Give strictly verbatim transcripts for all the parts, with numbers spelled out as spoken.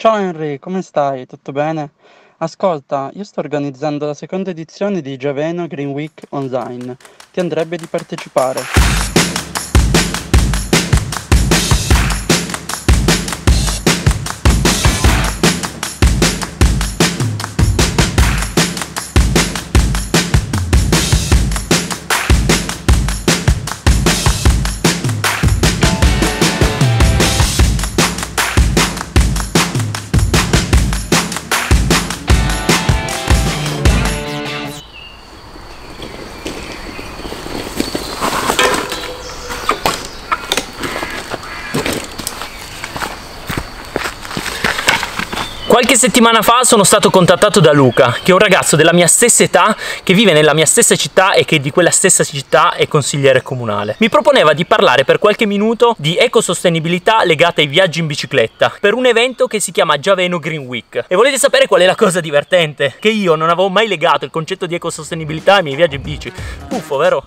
Ciao Henry, come stai? Tutto bene? Ascolta, io sto organizzando la seconda edizione di Giaveno Green Week Online. Ti andrebbe di partecipare? Qualche settimana fa sono stato contattato da Luca, che è un ragazzo della mia stessa età, che vive nella mia stessa città e che di quella stessa città è consigliere comunale. Mi proponeva di parlare per qualche minuto di ecosostenibilità legata ai viaggi in bicicletta, per un evento che si chiama Giaveno Green Week. E volete sapere qual è la cosa divertente? Che io non avevo mai legato il concetto di ecosostenibilità ai miei viaggi in bici. Buffo, vero?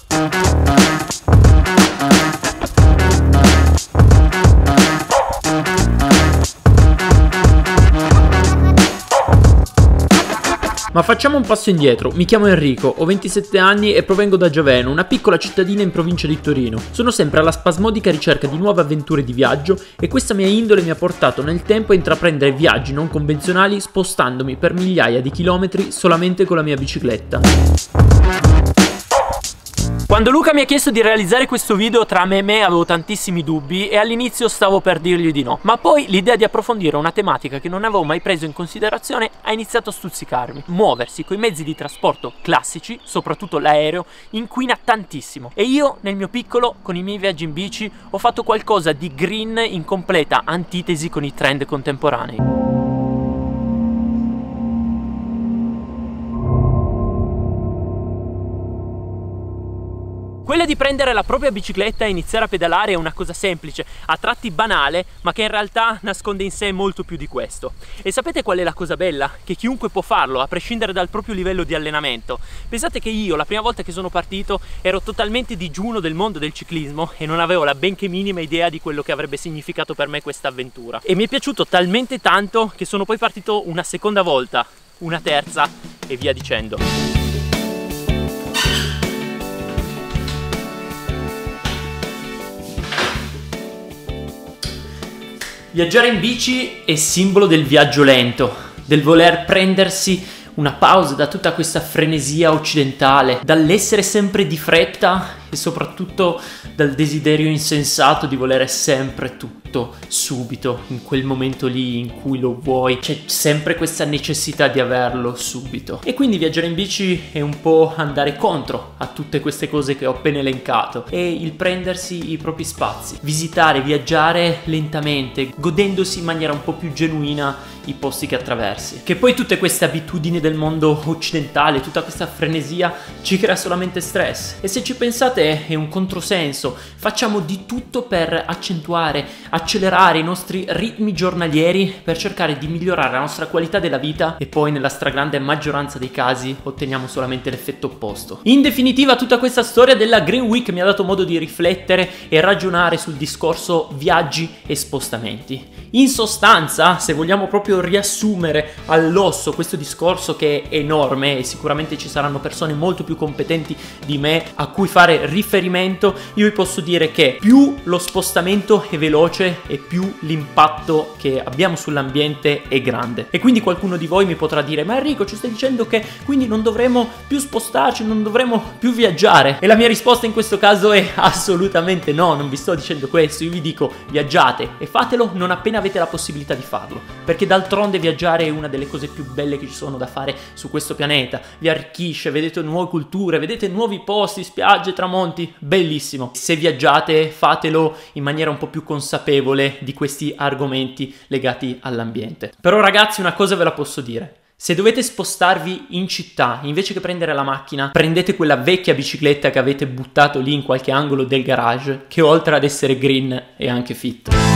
Ma facciamo un passo indietro. Mi chiamo Enrico, ho ventisette anni e provengo da Giaveno, una piccola cittadina in provincia di Torino. Sono sempre alla spasmodica ricerca di nuove avventure di viaggio e questa mia indole mi ha portato nel tempo a intraprendere viaggi non convenzionali, spostandomi per migliaia di chilometri solamente con la mia bicicletta. Quando Luca mi ha chiesto di realizzare questo video, tra me e me avevo tantissimi dubbi e all'inizio stavo per dirgli di no, ma poi l'idea di approfondire una tematica che non avevo mai preso in considerazione ha iniziato a stuzzicarmi. Muoversi coi mezzi di trasporto classici, soprattutto l'aereo, inquina tantissimo e io nel mio piccolo, con i miei viaggi in bici, ho fatto qualcosa di green in completa antitesi con i trend contemporanei. Quella di prendere la propria bicicletta e iniziare a pedalare è una cosa semplice, a tratti banale, ma che in realtà nasconde in sé molto più di questo. E sapete qual è la cosa bella? Che chiunque può farlo, a prescindere dal proprio livello di allenamento. Pensate che io, la prima volta che sono partito, ero totalmente digiuno del mondo del ciclismo e non avevo la benché minima idea di quello che avrebbe significato per me questa avventura. E mi è piaciuto talmente tanto che sono poi partito una seconda volta, una terza e via dicendo. Viaggiare in bici è simbolo del viaggio lento, del voler prendersi una pausa da tutta questa frenesia occidentale, dall'essere sempre di fretta e soprattutto dal desiderio insensato di volere sempre tutto subito, in quel momento lì in cui lo vuoi. C'è sempre questa necessità di averlo subito. E quindi viaggiare in bici è un po' andare contro a tutte queste cose che ho appena elencato. È il prendersi i propri spazi, visitare, viaggiare lentamente, godendosi in maniera un po' più genuina i posti che attraversi. Che poi tutte queste abitudini del mondo occidentale, tutta questa frenesia ci crea solamente stress. E se ci pensate è un controsenso. Facciamo di tutto per accentuare, accelerare i nostri ritmi giornalieri per cercare di migliorare la nostra qualità della vita e poi nella stragrande maggioranza dei casi otteniamo solamente l'effetto opposto. In definitiva, tutta questa storia della Green Week mi ha dato modo di riflettere e ragionare sul discorso viaggi e spostamenti. In sostanza, se vogliamo proprio riassumere all'osso questo discorso che è enorme e sicuramente ci saranno persone molto più competenti di me a cui fare riferimento, io vi posso dire che più lo spostamento è veloce e più l'impatto che abbiamo sull'ambiente è grande. E quindi qualcuno di voi mi potrà dire: ma Enrico, ci stai dicendo che quindi non dovremo più spostarci, non dovremo più viaggiare? E la mia risposta in questo caso è assolutamente no, non vi sto dicendo questo. Io vi dico: viaggiate e fatelo non appena avete la possibilità di farlo, perché d'altronde viaggiare è una delle cose più belle che ci sono da fare su questo pianeta. Vi arricchisce, vedete nuove culture, vedete nuovi posti, spiagge, tramonti, bellissimo. Se viaggiate fatelo in maniera un po' più consapevole di questi argomenti legati all'ambiente. Però ragazzi, una cosa ve la posso dire: se dovete spostarvi in città, invece che prendere la macchina, prendete quella vecchia bicicletta che avete buttato lì in qualche angolo del garage, che oltre ad essere green è anche fit.